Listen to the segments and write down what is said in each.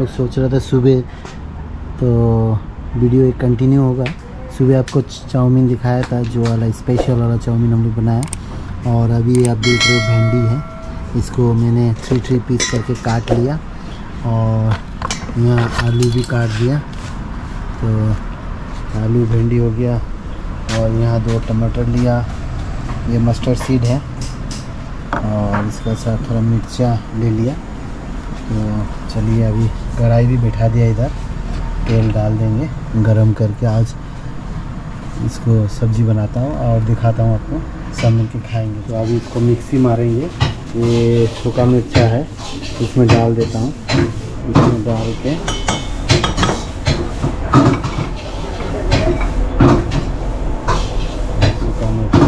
लोग सोच रहे थे सुबह, तो वीडियो एक कंटिन्यू होगा। सुबह आपको चाउमीन दिखाया था, जो वाला स्पेशल वाला चाउमीन हम लोग बनाया। और अभी आप देख रहे हो भिंडी है, इसको मैंने 3 पीस करके काट लिया और यहाँ आलू भी काट दिया। तो आलू भिंडी हो गया और यहाँ 2 टमाटर लिया, ये मस्टर्ड सीड है और इसका साथ थोड़ा मिर्चा ले लिया। तो चलिए अभी कढ़ाई भी बैठा दिया, इधर तेल डाल देंगे गरम करके। आज इसको सब्ज़ी बनाता हूँ और दिखाता हूँ आपको, सब मिल के खाएँगे। तो अभी इसको मिक्सी मारेंगे। ये सूखा मिर्चा है, इसमें डाल देता हूँ, इसमें डाल के सूखा मिर्चा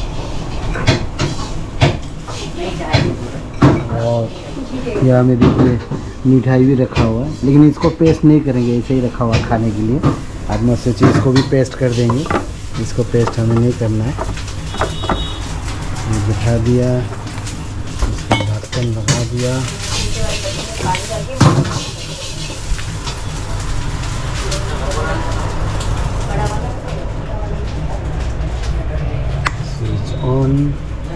है। और यहाँ में देखिए मिठाई भी रखा हुआ है, लेकिन इसको पेस्ट नहीं करेंगे, ऐसे ही रखा हुआ खाने के लिए। आज मैं सोची इसको भी पेस्ट कर देंगे, इसको पेस्ट हमें नहीं करना है। ये बिठा दिया, इसको ढक्कन लगा दिया। Switch on.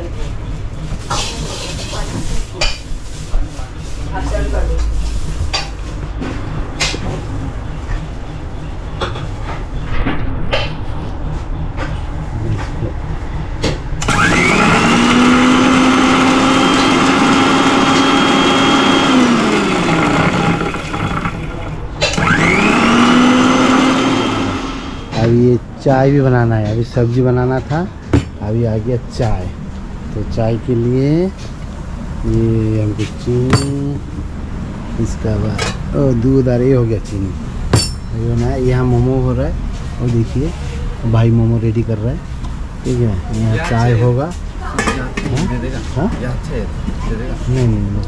अभी ये चाय भी बनाना है, अभी सब्जी बनाना था, अभी आ गया चाय। तो चाय के लिए ये हमको चीनी, इसका बाद दूध, आ रही हो गया चीनी, ये होना है। यहाँ मोमो हो रहा है और देखिए भाई मोमो रेडी कर रहा है, ठीक है। यहाँ चाय होगा। हाँ नहीं।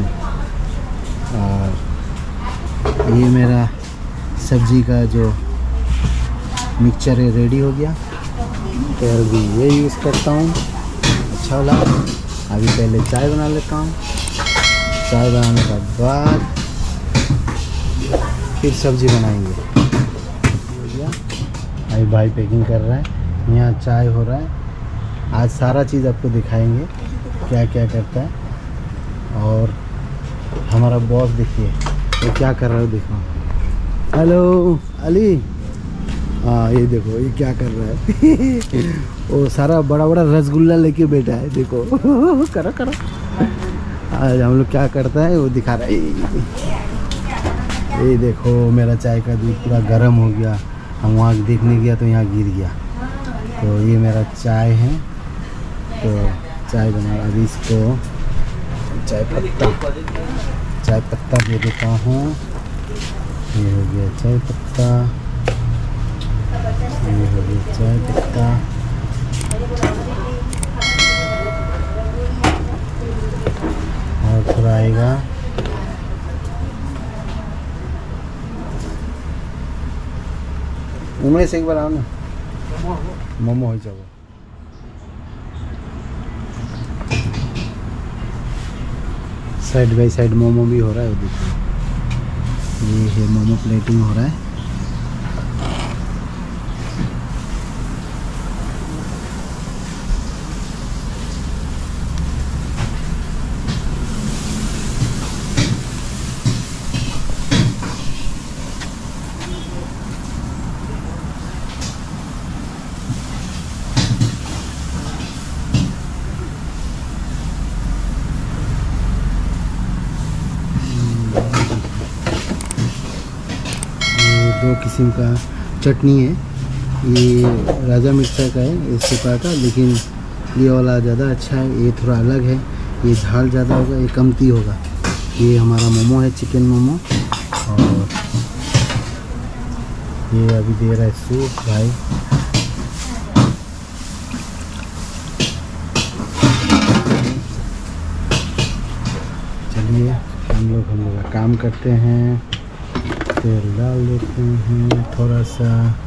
और ये मेरा सब्जी का जो मिक्सचर है रेडी हो गया। तेल भी ये यूज़ करता हूँ, अच्छा वाला। अभी पहले चाय बना लेता हूँ, चाय बनाने के बाद फिर सब्जी बनाएंगे। हो गया। अभी भाई पैकिंग कर रहा है, यहाँ चाय हो रहा है। आज सारा चीज़ आपको दिखाएंगे क्या क्या करता है। और हमारा बॉस देखिए वो क्या कर रहा है, देखो। हेलो अली, हाँ ये देखो ये क्या कर रहा है। वो सारा बड़ा बड़ा रसगुल्ला लेके बैठा है, देखो। करो करो। आज हम लोग क्या करता है वो दिखा रहा है। ये देखो मेरा चाय का दूध पूरा गर्म हो गया, हम वहाँ देखने गया तो यहाँ गिर गया। तो ये मेरा चाय है, तो चाय बना। अभी इसको चाय पत्ता दे देता हूँ। ये हो गया चाय पत्ता, ये हो गया चाय पत्ता। और थोड़ा आएगा। उनमें से एक बार आओ ना, मोमो हो जाओ। साइड बाई साइड मोमो भी हो रहा है, देखिए ये है मोमो प्लेटिंग हो रहा है। दो किस्म का चटनी है, ये राजा मिर्चा का है, इससे का, लेकिन ये वाला ज़्यादा अच्छा है, ये थोड़ा अलग है, ये झाल ज़्यादा होगा, ये कमती होगा। ये हमारा मोमो है, चिकन मोमो। और ये अभी दे रहा है सूप भाई। चलिए हम लोग का काम करते हैं। तेल डाल देते हैं थोड़ा सा।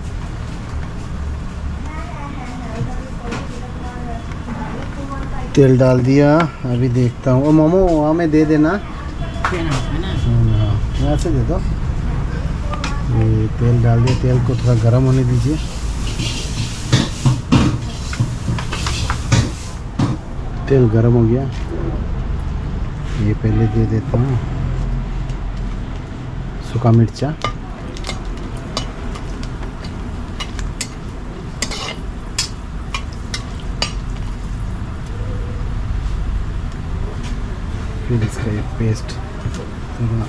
तेल डाल दिया, अभी देखता हूँ। वो मोमो वहाँ में दे देना। हाँ यहाँ से दे दो। ये तेल डाल दिया, तेल को थोड़ा गर्म होने दीजिए। तेल गर्म हो गया, ये पहले दे देता हूँ सूखा मिर्चा। फिर इसका एक पेस्ट करना।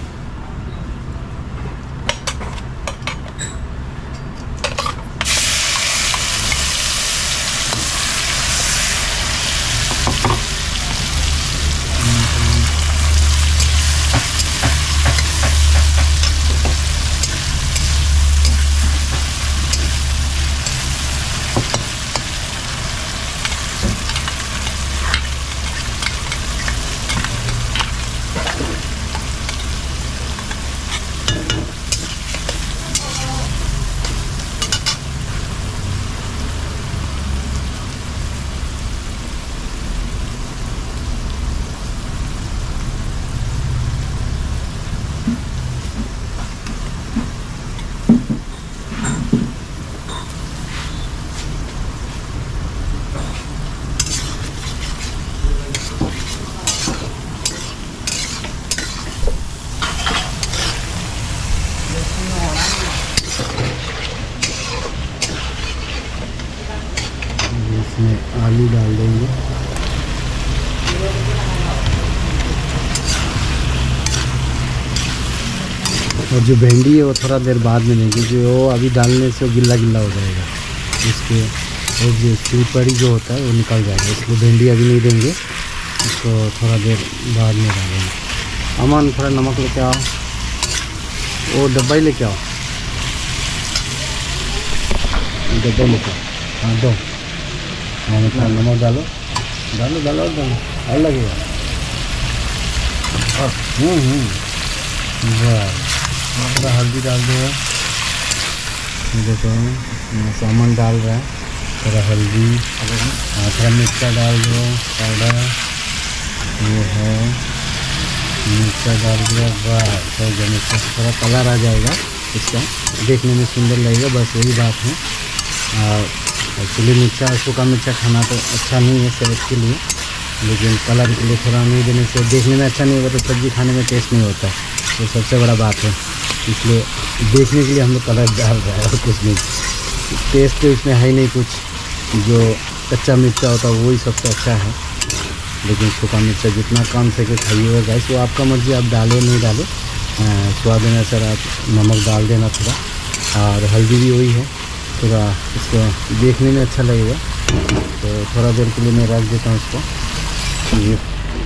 इसमें आलू डाल देंगे। और जो भिंडी है वो थोड़ा देर बाद में देंगे, क्योंकि वो अभी डालने से वो गिल्ला गिल्ला हो जाएगा, इसके और जो स्लीपरी जो होता है वो निकल जाएगा, इसलिए भिंडी अभी नहीं देंगे, इसको थोड़ा देर बाद में डालेंगे। अमन थोड़ा नमक लेके आओ, वो डब्बा ही लेके आओ, डब्बा लेके आओ। हाँ दो, हाँ थोड़ा नमक डालो डालो डालो डालो, और लगेगा। थोड़ा हल्दी डाल दो, देखो सामान डाल रहा है, थोड़ा हल्दी, थोड़ा मिर्चा डाल दो पाउडर, ये है मिर्चा डाल दिया। वाह, तो जब मिर्चा थोड़ा कलर आ जाएगा इसका, देखने में सुंदर लगेगा, बस वही बात है। एक्चुअली मिर्चा, सूखा मिर्चा खाना तो अच्छा नहीं है सेहत के लिए, लेकिन कलर के लिए थोड़ा नहीं देने से देखने में अच्छा नहीं होगा, तो सब्ज़ी खाने में टेस्ट नहीं होता, तो सबसे बड़ा बात है। इसलिए देखने के लिए हम लोग कलर डाल रहे हैं और कुछ नहीं, टेस्ट तो इसमें है ही नहीं कुछ। जो कच्चा मिर्चा होता है वही सबसे अच्छा है, लेकिन सूखा मिर्चा जितना कम से के खाइएगा गाइस, वो आपका मर्जी, आप डालो नहीं डालो, स्वाद अनुसार आप नमक डाल देना थोड़ा, और हल्दी भी वही है, थोड़ा इसको देखने में अच्छा लगेगा। तो थोड़ा देर के लिए मैं रख देता हूँ इसको। ये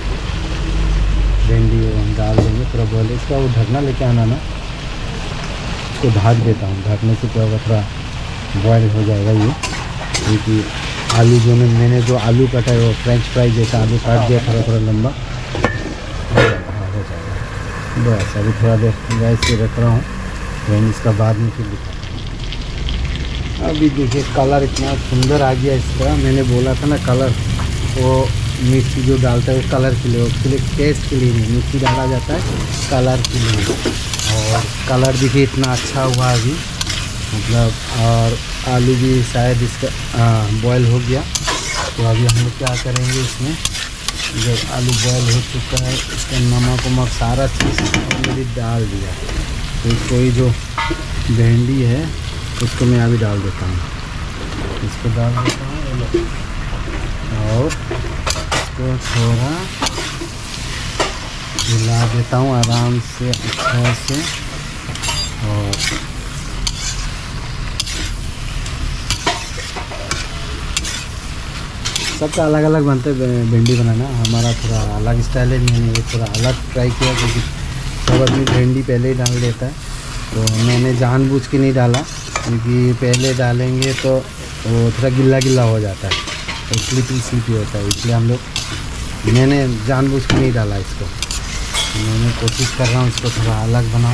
भिंडी हम डाल देंगे, थोड़ा बॉयल, इसका वो ढकना लेके आना ना, इसको ढक देता हूँ, ढकने से क्या होगा, थोड़ा बॉयल हो जाएगा ये, क्योंकि आलू जो मैंने जो आलू काटा है वो फ्रेंच फ्राई जैसा आलू काट दिया, थोड़ा थोड़ा लंबा हो जाएगा। बस अभी थोड़ा देर गैस पे रख रहा हूँ, फिर इसका बाद में फिर दिखा। अभी देखिए कलर इतना सुंदर आ गया इसका, मैंने बोला था ना कलर, वो मिर्ची जो डालता है कलर के लिए, उसके लिए टेस्ट के लिए नहीं, मिर्ची डाला जाता है कलर के लिए। और कलर देखिए इतना अच्छा हुआ अभी, मतलब, और आलू भी शायद इसका बॉयल हो गया। तो अभी हम लोग क्या करेंगे, इसमें जब आलू बॉयल हो चुका है, इसका नमक वमक सारा चीज़ ऑलरेडी डाल दिया, तो इसको ये जो भिंडी है उसको मैं अभी डाल देता हूँ, इसको डाल देता हूँ, और इसको थोड़ा हिला देता हूँ आराम से, अच्छा से। और सबका अलग अलग बनते भिंडी बनाना, हमारा थोड़ा अलग स्टाइल है, मैंने ये थोड़ा अलग ट्राई किया, क्योंकि सब आदमी भिंडी पहले ही डाल देता है, तो मैंने जानबूझ के नहीं डाला, क्योंकि पहले डालेंगे तो वो थोड़ा गिल्ला गिल्ला हो जाता है, तो स्लिपी होता है, इसलिए हम लोग, मैंने जानबूझ के नहीं डाला इसको, मैंने कोशिश कर रहा हूँ इसको थोड़ा अलग बनाऊँ।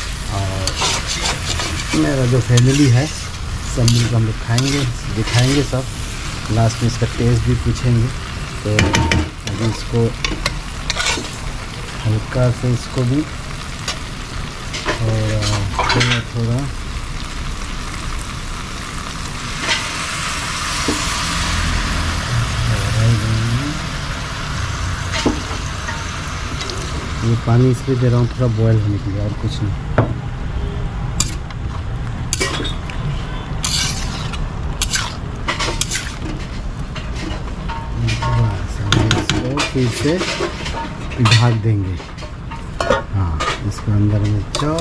और मेरा जो फैमिली है सब मिलकर हम लोग खाएँगे, दिखाएँगे सब, लास्ट में इसका टेस्ट भी पूछेंगे। तो अभी इसको हल्का से, इसको भी थोड़ा थोड़ा ये पानी इसलिए दे रहा हूँ थोड़ा बॉयल होने के लिए, और कुछ नहीं। इसको फिर से ढक देंगे। हाँ, इसको अंदर में चाओ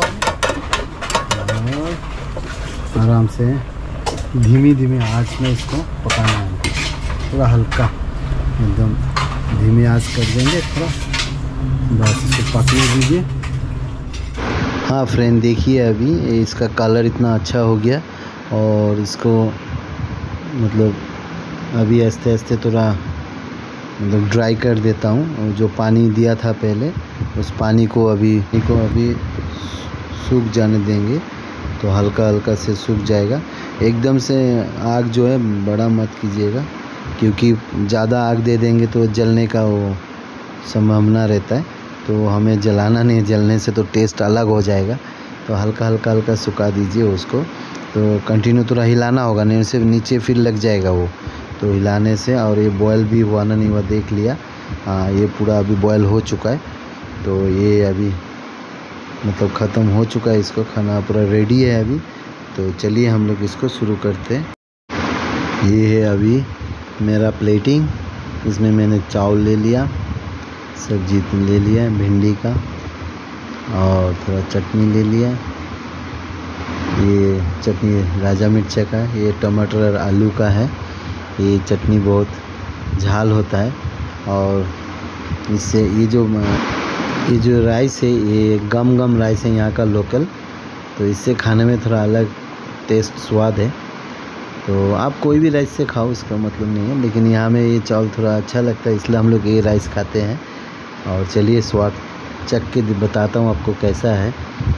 और आराम से धीमी धीमी आंच में इसको पकाना है। थोड़ा हल्का एकदम धीमी आंच कर देंगे थोड़ा, बस इसको पकने दीजिए। हाँ फ्रेंड, देखिए अभी इसका कलर इतना अच्छा हो गया, और इसको मतलब अभी आस्ते आस्ते थोड़ा मतलब ड्राई कर देता हूँ। जो पानी दिया था पहले, उस पानी को अभी सूख जाने देंगे, तो हल्का हल्का से सूख जाएगा। एकदम से आग जो है बड़ा मत कीजिएगा, क्योंकि ज़्यादा आग दे देंगे तो जलने का वो संभावना रहता है, तो हमें जलाना नहीं, जलने से तो टेस्ट अलग हो जाएगा। तो हल्का हल्का हल्का सुखा दीजिए उसको। तो कंटिन्यू थोड़ा हिलाना होगा, नहीं से नीचे फिर लग जाएगा वो, तो हिलाने से। और ये बॉयल भी हुआ ना नहीं हुआ देख लिया। हाँ, ये पूरा अभी बॉयल हो चुका है, तो ये अभी मतलब ख़त्म हो चुका है। इसको खाना पूरा रेडी है अभी। तो चलिए हम लोग इसको शुरू करते हैं। ये है अभी मेरा प्लेटिंग। इसमें मैंने चावल ले लिया, सब्जी ले लिया भिंडी का, और थोड़ा चटनी ले लिया। ये चटनी राजा मिर्चा का है, ये टमाटर और आलू का है। ये चटनी बहुत झाल होता है, और इससे ये जो राइस है, ये गम राइस है यहाँ का लोकल, तो इससे खाने में थोड़ा अलग टेस्ट स्वाद है। तो आप कोई भी राइस से खाओ, इसका मतलब नहीं है, लेकिन यहाँ में ये चावल थोड़ा अच्छा लगता है, इसलिए हम लोग ये राइस खाते हैं। और चलिए स्वाद चख के बताता हूँ आपको कैसा है।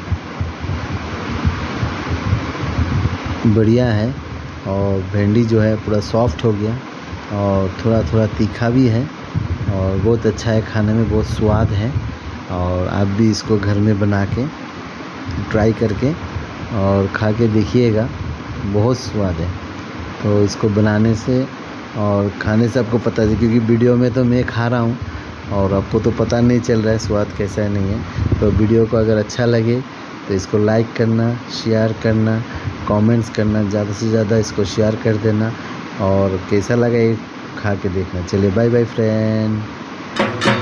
बढ़िया है, और भिंडी जो है पूरा सॉफ्ट हो गया, और थोड़ा थोड़ा तीखा भी है, और बहुत अच्छा है खाने में, बहुत स्वाद है। और आप भी इसको घर में बना के ट्राई करके और खा के देखिएगा, बहुत स्वाद है। तो इसको बनाने से और खाने से आपको पता है, क्योंकि वीडियो में तो मैं खा रहा हूँ और आपको तो पता नहीं चल रहा है स्वाद कैसा है नहीं है। तो वीडियो को अगर अच्छा लगे तो इसको लाइक करना, शेयर करना, कमेंट्स करना, ज़्यादा से ज़्यादा इसको शेयर कर देना, और कैसा लगा ये खा के देखना। चलिए बाय बाय फ्रेंड।